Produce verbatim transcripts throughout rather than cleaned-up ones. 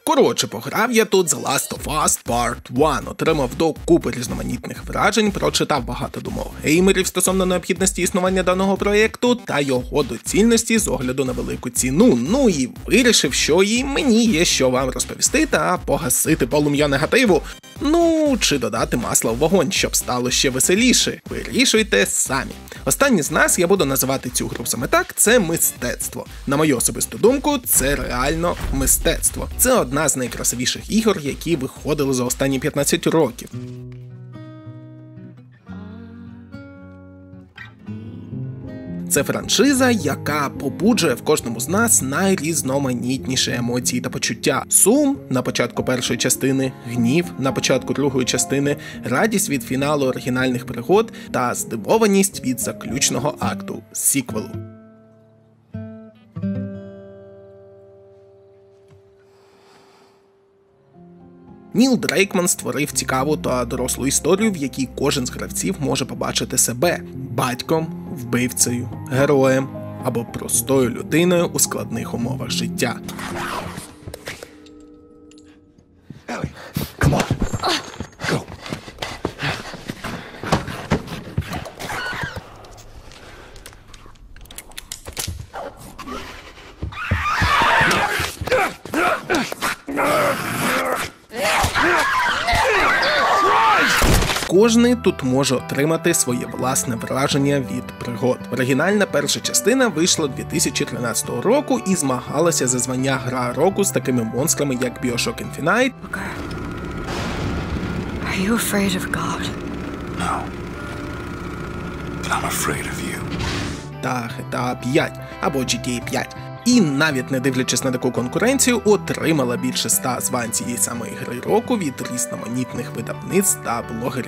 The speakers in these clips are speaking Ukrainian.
Коротше, пограв я тут The Last of Us Part один, отримав до купи різноманітних вражень, прочитав багато думок геймерів стосовно необхідності існування даного проєкту та його доцільності з огляду на велику ціну, ну і вирішив, що і мені є що вам розповісти та погасити полум'я негативу. Ну, чи додати масла в вогонь, щоб стало ще веселіше. Вирішуйте самі. Останні з нас я буду називати цю гру саме так, це мистецтво. На мою особисту думку, це реально мистецтво. Це одна з найкрасивіших ігор, які виходили за останні п'ятнадцять років. Це франшиза, яка побуджує в кожному з нас найрізноманітніші емоції та почуття. Сум на початку першої частини, гнів на початку другої частини, радість від фіналу оригінальних пригод та здивованість від заключного акту сіквелу. Ніл Дрейкман створив цікаву та дорослу історію, в якій кожен з гравців може побачити себе батьком, вбивцею, героєм або простою людиною у складних умовах життя. Ellie, come on. Go. Кожний тут може отримати своє власне враження від пригод. Оригінальна перша частина вийшла дві тисячі тринадцятого року і змагалася за звання гра року з такими монстрами, як BioShock Infinite. Are you afraid of God? No. But I'm afraid of you. Та джі ті ей п'ять або джі ті ей п'ять. І навіть не дивлячись на таку конкуренцію, отримала більше ста звань цієї самої гри року від різноманітних видавництв та блогерів.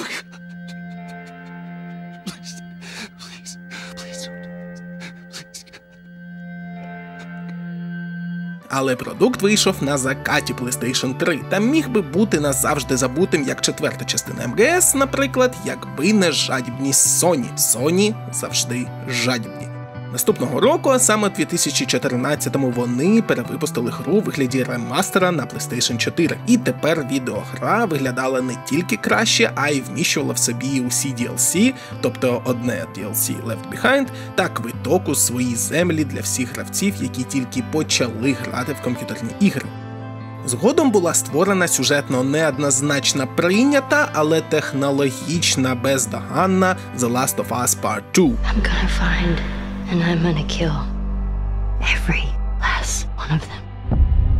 Але продукт вийшов на закаті PlayStation три та міг би бути назавжди забутим, як четверта частина ем ге ес, наприклад, якби не жадібність Sony. Sony завжди жадібні. Наступного року, а саме у дві тисячі чотирнадцятому, вони перевипустили гру у вигляді ремастера на PlayStation чотири. І тепер відеогра виглядала не тільки краще, а й вміщувала в собі усі ді ел сі, тобто одне ді ел сі Left Behind, та квиток у свої землі для всіх гравців, які тільки почали грати в комп'ютерні ігри. Згодом була створена сюжетно неоднозначно прийнята, але технологічна бездоганна The Last of Us Part два. I'm gonna find and I'm gonna kill every last one of them.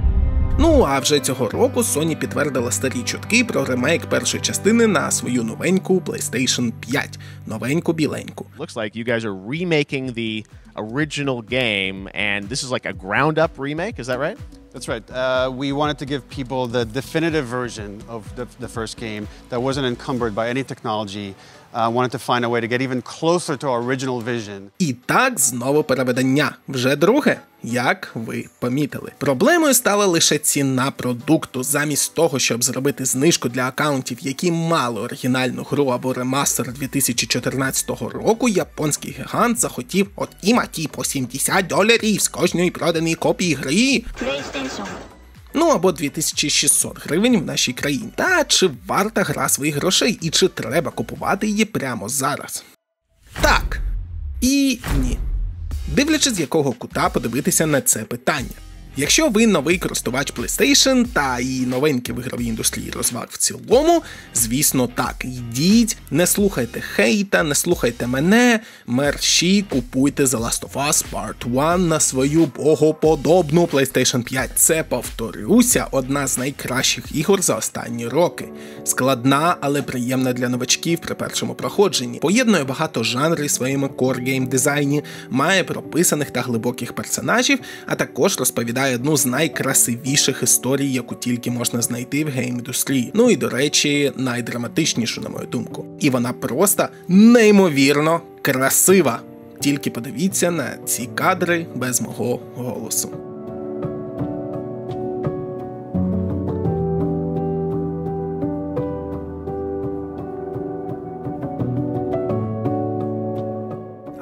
Ну, а вже цього року Sony підтвердила старі чутки про ремейк першої частини на свою новеньку PlayStation п'ять. Новеньку біленьку. Looks like you guys are remaking the original game, and this is like a ground-up remake, is that right? That's right. Uh, we wanted to give people the definitive version of the, the first game that wasn't encumbered by any technology. Uh, wanted to find a way to get even closer to our original vision. І так, знову переведення. Вже друге, як ви помітили. Проблемою стала лише ціна продукту. Замість того, щоб зробити знижку для акаунтів, які мали оригінальну гру або ремастер дві тисячі чотирнадцятого року, японський гігант захотів от іматі по сімдесят доларів з кожної проданої копії гри. PlayStation. Ну або дві тисячі шістсот гривень в нашій країні. Та чи варта гра своїх грошей і чи треба купувати її прямо зараз? Так і ні. Дивлячись, з якого кута подивитися на це питання. Якщо ви новий користувач PlayStation та і новенький в ігровій індустрії розваг в цілому, звісно так, йдіть, не слухайте хейта, не слухайте мене, мерщі купуйте The Last of Us Part один на свою богоподобну PlayStation п'ять. Це, повторюся, одна з найкращих ігор за останні роки. Складна, але приємна для новачків при першому проходженні. Поєднує багато жанрів своєму core-гейм дизайні, має прописаних та глибоких персонажів, а також розповідає одну з найкрасивіших історій, яку тільки можна знайти в гейм-індустрії. Ну і, до речі, найдраматичнішу, на мою думку. І вона просто неймовірно красива. Тільки подивіться на ці кадри без мого голосу.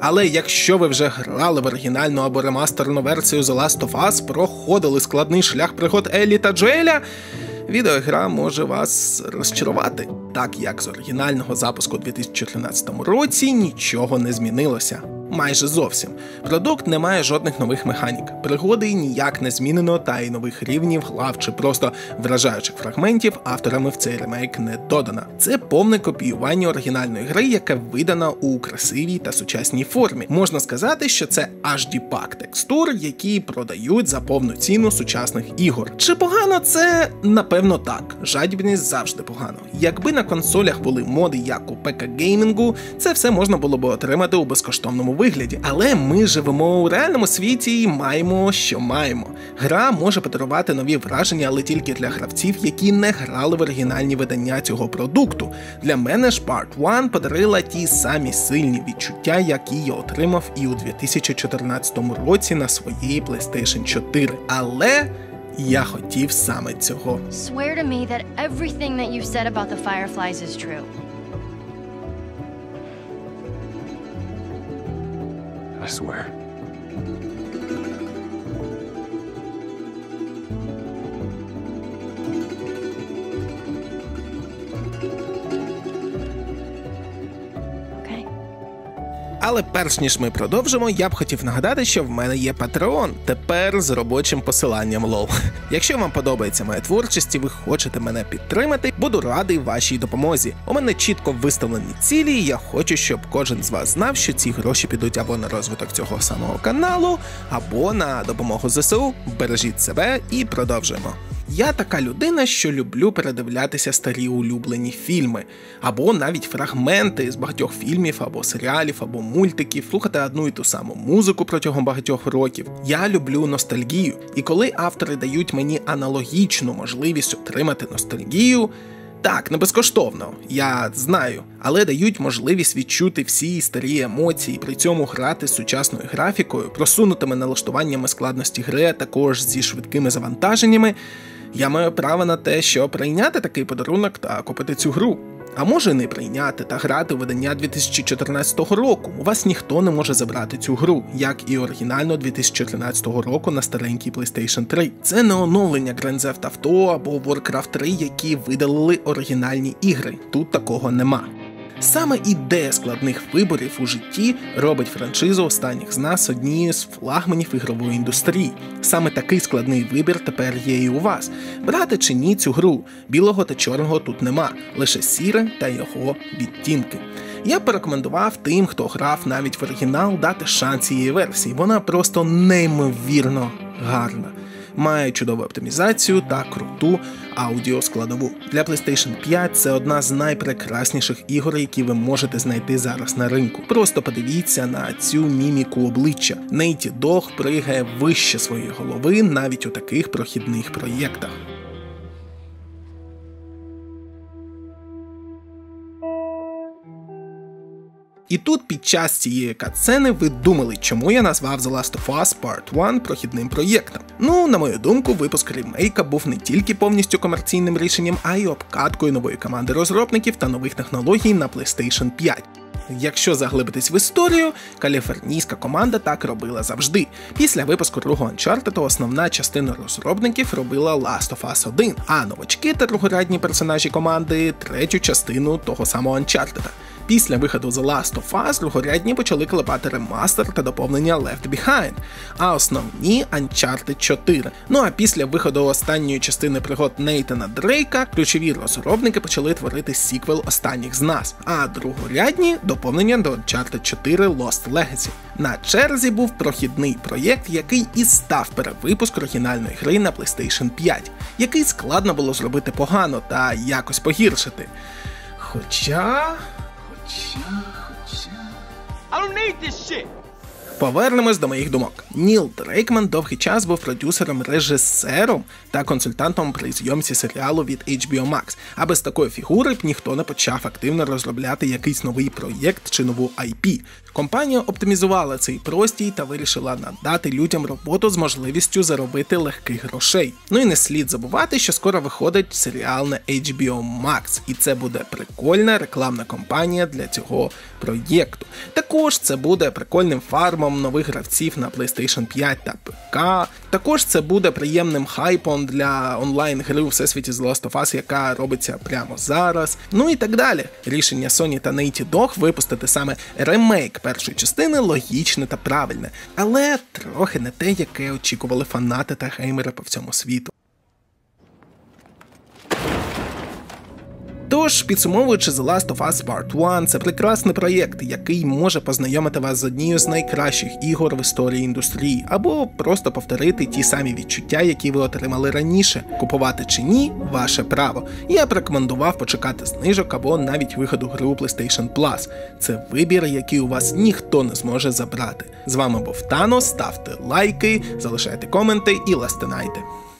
Але якщо ви вже грали в оригінальну або ремастерну версію The Last of Us, проходили складний шлях пригод Еллі та Джоеля, відеогра може вас розчарувати. Так як з оригінального запуску у дві тисячі тринадцятому році нічого не змінилося. Майже зовсім. Продукт не має жодних нових механік. Пригоди ніяк не змінено, та й нових рівнів, глав чи просто вражаючих фрагментів авторами в цей ремейк не додано. Це повне копіювання оригінальної гри, яка видана у красивій та сучасній формі. Можна сказати, що це ейч ді-пак текстур, які продають за повну ціну сучасних ігор. Чи погано це? Напевно так. Жадібність завжди погано. Якби на консолях були моди як у пі сі-геймінгу, це все можна було б отримати у безкоштовному вигляді. Але ми живемо у реальному світі і маємо, що маємо. Гра може подарувати нові враження, але тільки для гравців, які не грали в оригінальні видання цього продукту. Для мене ж Part один подарила ті самі сильні відчуття, які я отримав і у дві тисячі чотирнадцятому році на своїй PlayStation чотири. Але я хотів саме цього. Swear to me that everything that you said about the Fireflies is true. I swear. Okay. Але перш ніж ми продовжимо, я б хотів нагадати, що в мене є Patreon, тепер з робочим посиланням лол. Якщо вам подобається моя творчість і ви хочете мене підтримати, буду радий вашій допомозі. У мене чітко виставлені цілі, і я хочу, щоб кожен з вас знав, що ці гроші підуть або на розвиток цього самого каналу, або на допомогу зе ес у. Бережіть себе і продовжуємо. Я така людина, що люблю передивлятися старі улюблені фільми, або навіть фрагменти з багатьох фільмів, або серіалів, або мультиків, слухати одну і ту саму музику протягом багатьох років. Я люблю ностальгію, і коли автори дають мені аналогічну можливість отримати ностальгію, так, не безкоштовно, я знаю, але дають можливість відчути всі старі емоції, при цьому грати з сучасною графікою, просунутими налаштуваннями складності гри, а також зі швидкими завантаженнями, я маю право на те, щоб прийняти такий подарунок та купити цю гру. А може не прийняти та грати у видання дві тисячі чотирнадцятого року. У вас ніхто не може забрати цю гру, як і оригінально дві тисячі тринадцятого року на старенькій PlayStation три. Це не оновлення Grand Theft Auto або Warcraft три, які видалили оригінальні ігри. Тут такого нема. Саме ідея складних виборів у житті робить франшизу «Останніх з нас» однією з флагманів ігрової індустрії. Саме такий складний вибір тепер є і у вас. Брати чи ні цю гру? Білого та чорного тут нема, лише сіре та його відтінки. Я б порекомендував тим, хто грав навіть в оригінал, дати шанс цієї версії. Вона просто неймовірно гарна. Має чудову оптимізацію та круту аудіоскладову. Для PlayStation п'ять це одна з найпрекрасніших ігор, які ви можете знайти зараз на ринку. Просто подивіться на цю міміку обличчя. Нейті Дог пригає вище своєї голови навіть у таких прохідних проєктах. І тут під час цієї катсцени ви думали, чому я назвав The Last of Us Part один прохідним проєктом. Ну, на мою думку, випуск ремейка був не тільки повністю комерційним рішенням, а й обкаткою нової команди розробників та нових технологій на PlayStation п'ять. Якщо заглибитись в історію, каліфорнійська команда так робила завжди. Після випуску другого Uncharted основна частина розробників робила Last of Us один, а новачки та другорядні персонажі команди – третю частину того самого Uncharted. Після виходу The Last of Us другорядні почали клепати ремастер та доповнення Left Behind, а основні Uncharted чотири. Ну а після виходу останньої частини пригод Нейтана Дрейка ключові розробники почали творити сіквел «Останніх з нас», а другорядні – доповнення до Uncharted чотири Lost Legacy. На черзі був прохідний проєкт, який і став перевипуск оригінальної гри на PlayStation п'ять, який складно було зробити погано та якось погіршити. Хоча... Хоча... Хоча... I don't need this shit. Повернемось до моїх думок. Ніл Дрейкман довгий час був продюсером, режисером та консультантом при зйомці серіалу від ейч бі о Max, а без такої фігури б ніхто не почав активно розробляти якийсь новий проєкт чи нову ай пі. Компанія оптимізувала цей простій та вирішила надати людям роботу з можливістю заробити легких грошей. Ну і не слід забувати, що скоро виходить серіал на ейч бі о Max, і це буде прикольна рекламна кампанія для цього проєкту. Також це буде прикольним фармом нових гравців на PlayStation п'ять та ПК. Також це буде приємним хайпом для онлайн-гри у всесвіті The Last of Us, яка робиться прямо зараз. Ну і так далі. Рішення Sony та Naughty Dog випустити саме ремейк першої частини логічне та правильне, але трохи не те, яке очікували фанати та геймери по всьому світу. Тож, підсумовуючи The Last of Us Part один, це прекрасний проєкт, який може познайомити вас з однією з найкращих ігор в історії індустрії, або просто повторити ті самі відчуття, які ви отримали раніше. Купувати чи ні – ваше право. Я б рекомендував почекати знижок або навіть виходу гри у PlayStation Plus. Це вибір, який у вас ніхто не зможе забрати. З вами був Тано, ставте лайки, залишайте коменти і ластинайте.